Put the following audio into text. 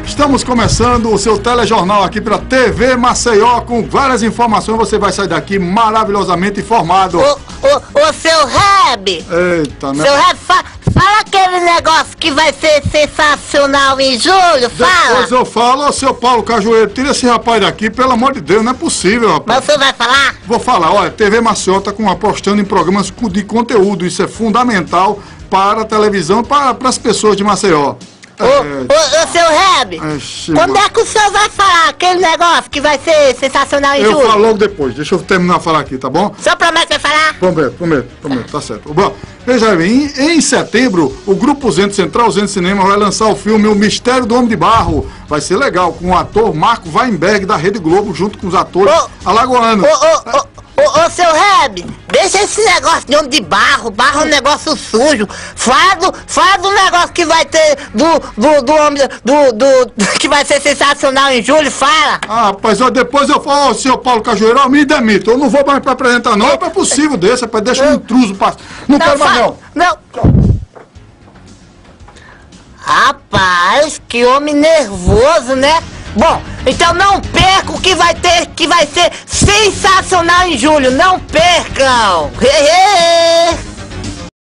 Estamos começando o seu telejornal aqui pela TV Maceió com várias informações. Você vai sair daqui maravilhosamente informado. Ô, seu Reb! Eita, né? Seu Reb, fala aquele negócio que vai ser sensacional em julho, fala! Depois eu falo, ô seu Paulo Cajueiro, tira esse rapaz daqui, pelo amor de Deus, não é possível, rapaz. Mas você vai falar? Vou falar, olha, TV Maceió tá apostando em programas de conteúdo, isso é fundamental para a televisão, para as pessoas de Maceió. Ô, seu Reb, quando é que o senhor vai falar aquele negócio que vai ser sensacional em julho? Eu falo logo depois, deixa eu terminar de falar aqui, tá bom? O senhor promete que vai falar? Prometo, tá certo. Bom, veja bem, em setembro, o Grupo Zento Central Zento Cinema vai lançar o filme O Mistério do Homem de Barro. Vai ser legal, com o ator Marco Weinberg da Rede Globo, junto com os atores alagoanos. Ô, seu Reb, deixa esse negócio de homem de barro é um negócio sujo. Fala do negócio que vai ter do homem, que vai ser sensacional em julho, fala. Ah, rapaz, depois eu falo, senhor Paulo Cajueiro, me demito, eu não vou mais pra apresentar não, é possível desse, rapaz, deixa um intruso passar. Não quero mais não. Rapaz, que homem nervoso, né? Bom, então não percam que vai ser sensacional em julho, não percam!